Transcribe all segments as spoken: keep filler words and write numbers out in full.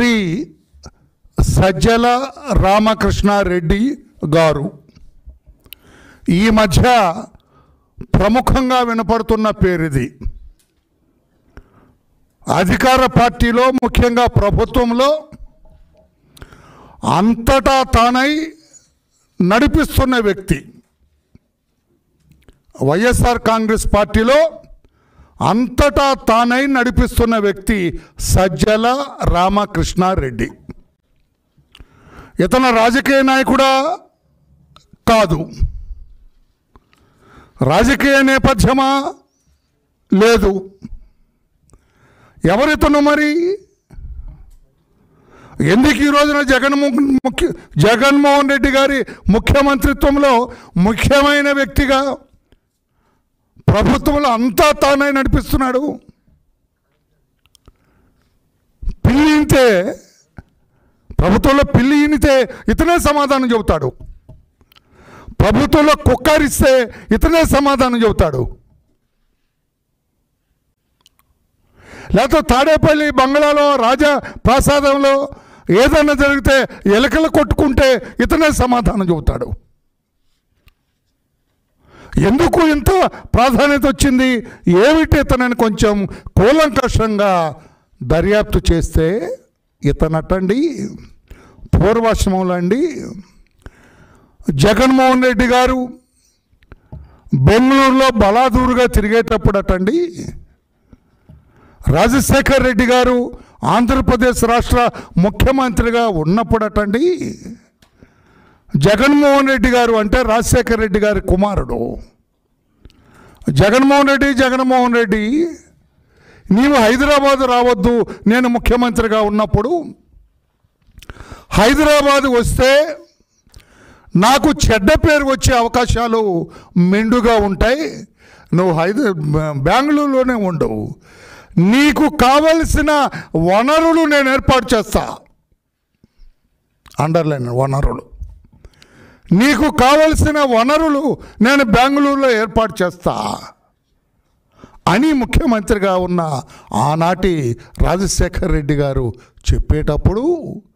శ్రీ సజ్జల రామకృష్ణారెడ్డి గారు ఈ మధ్య ప్రముఖంగా వినపడుతున్న పేరిది. అధికార పార్టీలో ముఖ్యంగా ప్రభుత్వంలో అంతటా తానై నడిపిస్తున్న వ్యక్తి. వైఎస్ఆర్ కాంగ్రెస్ పార్టీలో అంతటా తానై నడిపిస్తున్న వ్యక్తి సజ్జల రామకృష్ణారెడ్డి. ఇతను రాజకీయ నాయకుడా కాదు, రాజకీయ నేపథ్యమా లేదు. ఎవరితను మరి? ఎందుకు ఈ రోజున జగన్మోహన్ ముఖ్య జగన్మోహన్ రెడ్డి గారి ముఖ్యమంత్రిత్వంలో ముఖ్యమైన వ్యక్తిగా ప్రభుత్వంలో అంతా తానే నడిపిస్తున్నాడు? పిల్లి ఇంతే, ప్రభుత్వంలో పిల్లి ఇనితే ఇతనే సమాధానం చెబుతాడు, ప్రభుత్వంలో కుక్కరిస్తే ఇతనే సమాధానం చెబుతాడు. లేకపోతే తాడేపల్లి బంగ్లాలో రాజా ప్రసాదంలో ఏదైనా జరిగితే ఎలకలు కొట్టుకుంటే ఇతనే సమాధానం చెబుతాడు. ఎందుకు ఇంత ప్రాధాన్యత వచ్చింది, ఏమిటి ఇతనని కొంచెం కూలంకషంగా దర్యాప్తు చేస్తే ఇతనటండి పూర్వాశ్రమంలో అండి జగన్మోహన్ రెడ్డి గారు బెంగళూరులో బలాదూరుగా తిరిగేటప్పుడు అటండి రాజశేఖర్ రెడ్డి గారు ఆంధ్రప్రదేశ్ రాష్ట్ర ముఖ్యమంత్రిగా ఉన్నప్పుడటండి జగన్మోహన్ రెడ్డి గారు అంటే రాజశేఖర్ రెడ్డి గారి కుమారుడు జగన్మోహన్ రెడ్డి జగన్మోహన్ రెడ్డి నీవు హైదరాబాద్ రావద్దు, నేను ముఖ్యమంత్రిగా ఉన్నప్పుడు హైదరాబాద్ వస్తే నాకు చెడ్డ పేరు వచ్చే అవకాశాలు మెండుగా ఉంటాయి, నువ్వు హైదరా బెంగళూరులోనే ఉండవు, నీకు కావలసిన వనరులు నేను ఏర్పాటు చేస్తా, అండర్లైన్ వనరులు, నీకు కావలసిన వనరులు నేను బెంగళూరులో ఏర్పాటు చేస్తా అని ముఖ్యమంత్రిగా ఉన్న ఆనాటి రాజశేఖర్ రెడ్డి గారు చెప్పేటప్పుడు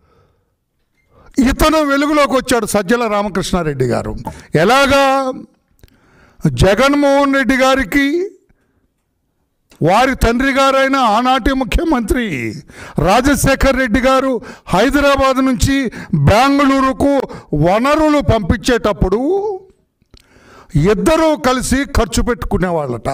ఇతను వెలుగులోకి వచ్చాడు సజ్జల రామకృష్ణారెడ్డి గారు. ఎలాగా? జగన్మోహన్ రెడ్డి గారికి వారి తండ్రి గారైన ఆనాటి ముఖ్యమంత్రి రాజశేఖర్ రెడ్డి గారు హైదరాబాద్ నుంచి బెంగళూరుకు వనరులు పంపించేటప్పుడు ఇద్దరూ కలిసి ఖర్చు పెట్టుకునేవాళ్ళట,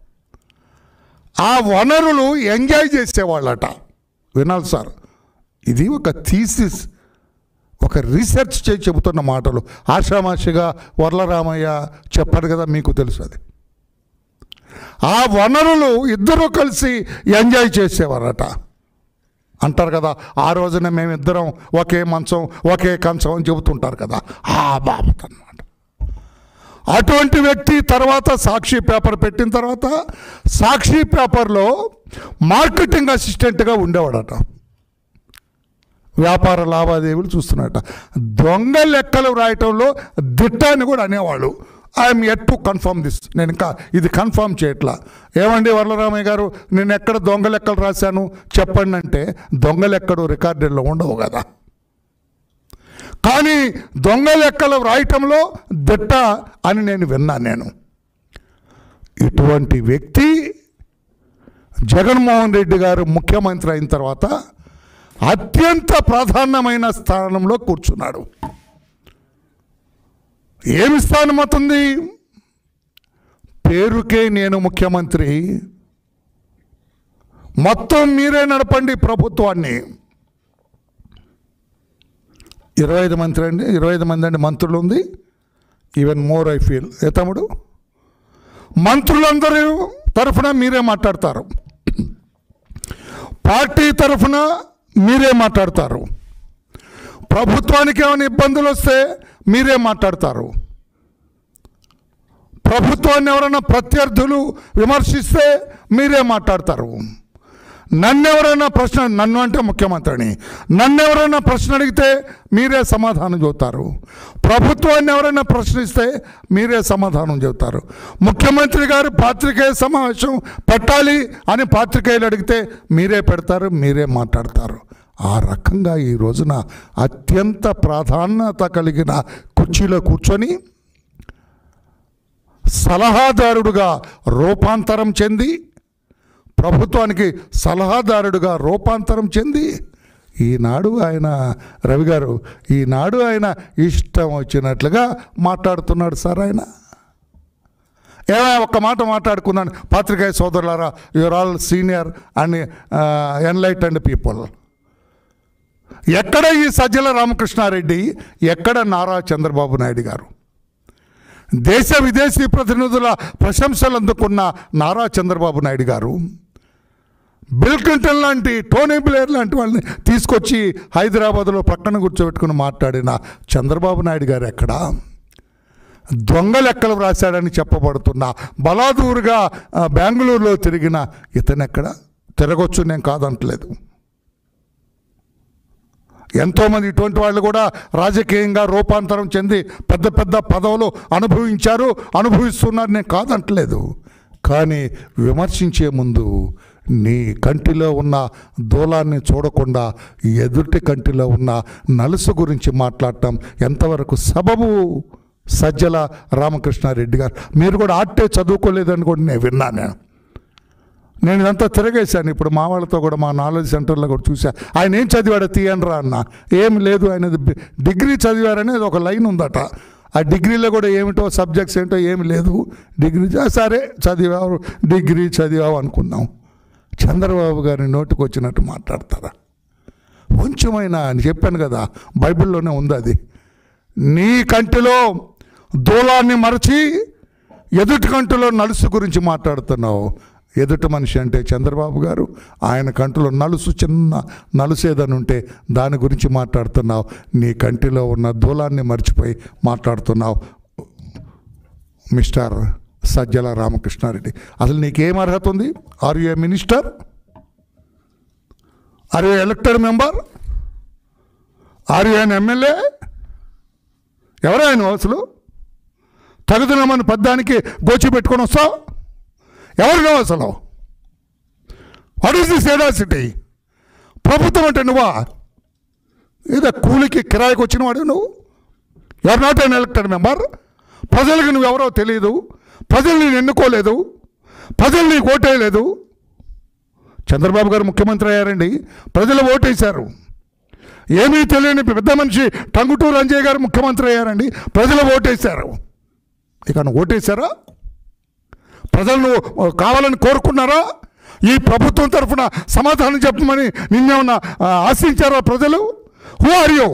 ఆ వనరులు ఎంజాయ్ చేసేవాళ్ళట. వినాలి సార్, ఇది ఒక థీసిస్, ఒక రీసెర్చ్ చేసి చెబుతున్న మాటలు. ఆషామాషిగా వర్లరామయ్య చెప్పాడు కదా, మీకు తెలుసు అది. ఆ వనరులు ఇద్దరూ కలిసి ఎంజాయ్ చేసేవారట. అంటారు కదా, ఆ రోజున మేమిద్దరం ఒకే మంచం ఒకే కంచం అని చెబుతుంటారు కదా, ఆ బాబత్ అన్నమాట. అటువంటి వ్యక్తి తర్వాత సాక్షి పేపర్ పెట్టిన తర్వాత సాక్షి పేపర్లో మార్కెటింగ్ అసిస్టెంట్గా ఉండేవాడట. వ్యాపార లావాదేవీలు చూస్తున్నట. దొంగ లెక్కలు రాయటంలో దిట్ట అని కూడా అనేవాళ్ళు. I'm yet to confirm this, నేను ఇంకా ఇది కన్ఫర్మ్ చేయట్లా. ఏమండి వర్లరామయ్య గారు, నేను ఎక్కడ దొంగ లెక్కలు రాశాను చెప్పండి అంటే, దొంగ లెక్కలు రికార్డుల్లో ఉండవు కదా, కానీ దొంగ లెక్కలు రాయటంలో దిట్ట అని నేను విన్నాను. నేను ఇటువంటి వ్యక్తి జగన్మోహన్ రెడ్డి గారు ముఖ్యమంత్రి అయిన తర్వాత అత్యంత ప్రాధాన్యమైన స్థానంలో కూర్చున్నాడు. ఏమి స్థానం అవుతుంది? పేరుకే నేను ముఖ్యమంత్రి, మొత్తం మీరే నడపండి ప్రభుత్వాన్ని. ఇరవై ఐదు మంత్రి అండి ఇరవై ఐదు మంది అండి మంత్రులు ఉంది, ఈవెన్ మోర్ ఐ ఫీల్. ఏ తమ్ముడు, మంత్రులందరూ తరఫున మీరే మాట్లాడతారు, పార్టీ తరఫున మీరే మాట్లాడతారు, ప్రభుత్వానికి ఏమైనా ఇబ్బందులు వస్తే మీరే మాట్లాడతారు, ప్రభుత్వాన్ని ఎవరైనా ప్రత్యర్థులు విమర్శిస్తే మీరే మాట్లాడతారు, నన్నెవరైనా ప్రశ్న, నన్ను అంటే ముఖ్యమంత్రిని, నన్నెవరైనా ప్రశ్న అడిగితే మీరే సమాధానం చెబుతారు, ప్రభుత్వాన్ని ఎవరైనా ప్రశ్నిస్తే మీరే సమాధానం చెబుతారు, ముఖ్యమంత్రి గారు పాత్రికేయ సమావేశం పెట్టాలి అని పాత్రికేయులు అడిగితే మీరే పెడతారు, మీరే మాట్లాడతారు. ఆ రకంగా ఈ రోజున అత్యంత ప్రాధాన్యత కలిగిన కుర్చీలో కూర్చొని సలహాదారుడుగా రూపాంతరం చెంది, ప్రభుత్వానికి సలహాదారుడుగా రూపాంతరం చెంది, ఈనాడు ఆయన రవి గారు ఈనాడు ఆయన ఇష్టం వచ్చినట్లుగా మాట్లాడుతున్నాడు సార్. ఆయన ఏమైనా ఒక్క మాట మాట్లాడుకున్నాను, పాత్రికేయ సోదరులారా, your all senior and enlightened people. ఎక్కడ ఈ సజ్జల రామకృష్ణారెడ్డి, ఎక్కడ నారా చంద్రబాబు నాయుడు గారు? దేశ విదేశీ ప్రతినిధుల ప్రశంసలు అందుకున్న నారా చంద్రబాబు నాయుడు గారు బిల్ క్లింటన్ లాంటి, టోనీ బ్లేర్ లాంటి వాళ్ళని తీసుకొచ్చి హైదరాబాద్లో పక్కన కూర్చోబెట్టుకుని మాట్లాడిన చంద్రబాబు నాయుడు గారు ఎక్కడ? దొంగ లెక్కలు వ్రాశాడని చెప్పబడుతున్న, బలాదూరుగా బెంగళూరులో తిరిగిన ఇతను ఎక్కడ? తిరగొచ్చు, నేను కాదంటలేదు. ఎంతోమంది ఇటువంటి వాళ్ళు కూడా రాజకీయంగా రూపాంతరం చెంది పెద్ద పెద్ద పదవులు అనుభవించారు, అనుభవిస్తున్నారు, నేను కాదంటలేదు. కానీ విమర్శించే ముందు నీ కంటిలో ఉన్న దూలాన్ని చూడకుండా ఎదుటి కంటిలో ఉన్న నలుసు గురించి మాట్లాడటం ఎంతవరకు సబబు? సజ్జల రామకృష్ణారెడ్డి గారు, మీరు కూడా ఆర్టే చదువుకోలేదని కూడా నేను విన్నాను. నేను నేను ఇదంతా తిరగేశాను. ఇప్పుడు మా వాళ్ళతో కూడా, మా నాలెడ్జ్ సెంటర్లో కూడా చూసా. ఆయన ఏం చదివాడో తీయండి రా అన్న. ఏం లేదు, ఆయనది డిగ్రీ చదివారనేది ఒక లైన్ ఉందట. ఆ డిగ్రీలో కూడా ఏమిటో సబ్జెక్ట్స్ ఏంటో ఏమి లేదు. డిగ్రీ సరే చదివావు, డిగ్రీ చదివావు అనుకున్నాం. చంద్రబాబు గారి నోటికి వచ్చినట్టు మాట్లాడతారా? కొంచెమైనా అని చెప్పాను కదా, బైబిల్లోనే ఉంది అది. నీ కంటిలో దూలాన్ని మరచి ఎదుటి కంటిలో నలుసు గురించి మాట్లాడుతున్నావు. ఎదుటి మనిషి అంటే చంద్రబాబు గారు, ఆయన కంటిలో నలుసు, చిన్న నలుసేదని ఉంటే దాని గురించి మాట్లాడుతున్నావు. నీ కంటిలో ఉన్న దూలాన్ని మర్చిపోయి మాట్లాడుతున్నావు మిస్టర్ సజ్జల రామకృష్ణారెడ్డి. అసలు నీకేం అర్హత ఉంది? Are you a minister? Are you elected member? Are you an MLA? ఎవరైనా అసలు తగుదనమని పద్దానికి గోచి పెట్టుకొని వస్తావు? ఎవరు అసలు? What is this audacity? ప్రభుత్వం అంటే నువ్వా? ఏదో కూలికి కిరాయికి వచ్చిన వాడు నువ్వు. You are not an elected member. ప్రజలకు నువ్వెవరో తెలియదు, ప్రజలు నేను ఎన్నుకోలేదు, ప్రజలు నీకు ఓటేయలేదు. చంద్రబాబు గారు ముఖ్యమంత్రి అయ్యారండి, ప్రజలు ఓటేశారు. ఏమీ తెలియని పెద్ద మనిషి టంగుటూరు అంజయ్య గారు ముఖ్యమంత్రి అయ్యారండి, ప్రజలు ఓటేశారు. ఇక నువ్వు ఓటేశారా? ప్రజలను కావాలని కోరుకున్నారా? ఈ ప్రభుత్వం తరఫున సమాధానం చెప్పమని నిన్నేమన్నా ఆశించారా ప్రజలు? Who are you?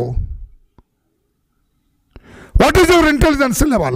What is your intelligence level?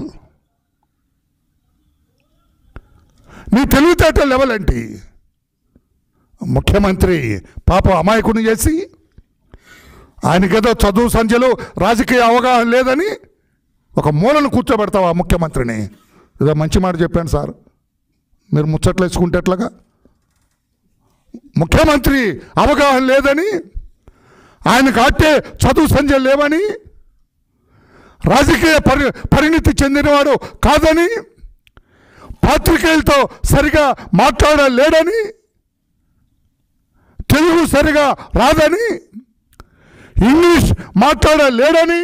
నీ తెలివితేట లెవెల్ ఏంటి? ముఖ్యమంత్రి పాప అమాయకుని చేసి, ఆయనకేదో చదువు సంధ్యలు రాజకీయ అవగాహన లేదని ఒక మూలను కూర్చోబెడతావా ముఖ్యమంత్రిని? ఏదో మంచి మాట చెప్పాను సార్, మీరు ముచ్చట్లు వేసుకుంటే ఎట్లాగా? ముఖ్యమంత్రి అవగాహన లేదని, ఆయనకు అట్టే చదువు సంధ్యలు లేవని, రాజకీయ పరి పరిణితి చెందినవాడు కాదని, పాత్రికేయులతో సరిగా మాట్లాడలేడని, తెలుగు సరిగా రాదని, ఇంగ్లీష్ మాట్లాడలేడని,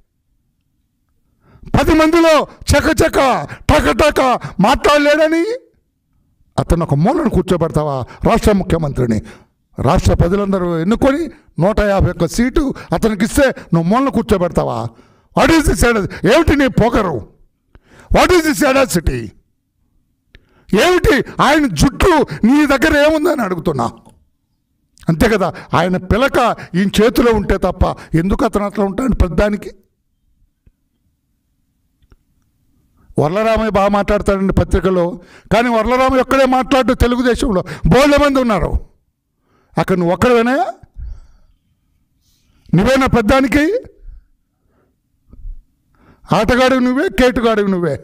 పది మందిలో చకచక టకటక మాట్లాడలేడని అతను ఒక మూలను కూర్చోబెడతావా రాష్ట్ర ముఖ్యమంత్రిని? రాష్ట్ర ప్రజలందరూ ఎన్నుకొని నూట యాభై ఒక్క సీటు అతనికి ఇస్తే నువ్వు మూలను కూర్చోబెడతావా? What is this audacity? ఏమిటి నీ పొగరు? What is this audacity? ఏమిటి ఆయన జుట్టు నీ దగ్గర ఏముందని అడుగుతున్నా. అంతే కదా, ఆయన పిలక ఈయన చేతిలో ఉంటే తప్ప ఎందుకు అతను అట్లా ఉంటాడు పెద్దానికి? వరలరామయ్య బాగా మాట్లాడతాడండి పత్రికలో, కానీ వరలరామయ్య ఒక్కడే మాట్లాడు. తెలుగుదేశంలో బోళ్ళ మంది ఉన్నారు, అక్కడ నువ్వు ఒక్కడవేనా? నువ్వేనా పెద్దానికి? ఆటగాడివి నువ్వే, కేటుగాడివి నువ్వే,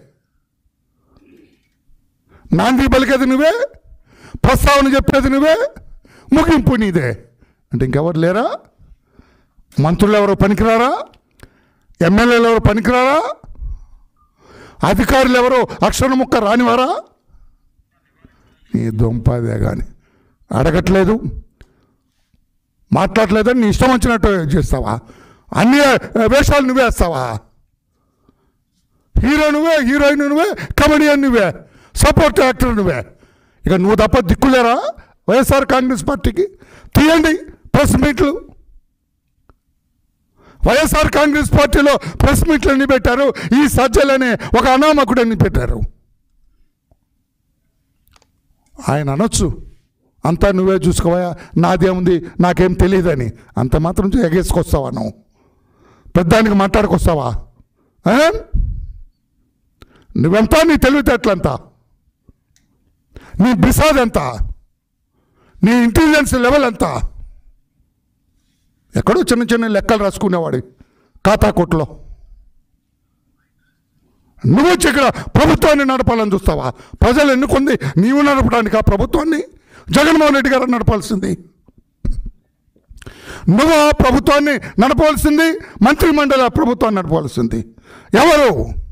నాంది పలికేది నువ్వే, ప్రస్తావన చెప్పేది నువ్వే, ముగింపు నీదే. అంటే ఇంకెవరు లేరా? మంత్రులు ఎవరు పనికిరారా? ఎమ్మెల్యేలు ఎవరు పనికిరారా? అధికారులు ఎవరు అక్షర ముక్క రానివారా? నీ దొంపదే కానీ అడగట్లేదు. మాట్లాడలేదని నీ ఇష్టం వచ్చినట్టు చేస్తావా? అన్ని వేషాలు నువ్వే వేస్తావా? హీరో నువ్వే, హీరోయిన్ నువ్వే, కమెడియన్ నువ్వే, సపోర్ట్ యాక్టర్ నువ్వే. ఇక నువ్వు తప్ప దిక్కులేరా వైఎస్ఆర్ కాంగ్రెస్ పార్టీకి? తీయండి ప్రెస్ మీట్లు. వైఎస్ఆర్ కాంగ్రెస్ పార్టీలో ప్రెస్ మీట్లు అన్ని పెట్టారు. ఈ సజ్జలనే ఒక అనామకుడు అన్ని పెట్టారు. ఆయన అనొచ్చు, అంతా నువ్వే చూసుకోవా, నాదేముంది, నాకేం తెలియదని. అంత మాత్రం ఎగేసుకొస్తావా నువ్వు? పెద్దానికి మాట్లాడుకొస్తావా? నువ్వెంత, నీ తెలివితేటలంతా, నీ బిసాద్ ఎంత, నీ ఇంటెలిజెన్స్ లెవెల్ ఎంత? ఎక్కడో చిన్న చిన్న లెక్కలు రాసుకునేవాడి ఖాతా కొట్లో. నువ్వు వచ్చి ఇక్కడ ప్రభుత్వాన్ని నడపాలని చూస్తావా? ప్రజలు ఎన్నుకుంది నీవు నడపడానికి ఆ ప్రభుత్వాన్ని. జగన్మోహన్ రెడ్డి గారు నడపాల్సింది. నువ్వు ఆ ప్రభుత్వాన్ని నడపవలసింది, మంత్రిమండలి ఆ ప్రభుత్వాన్ని నడపవలసింది. ఎవరు?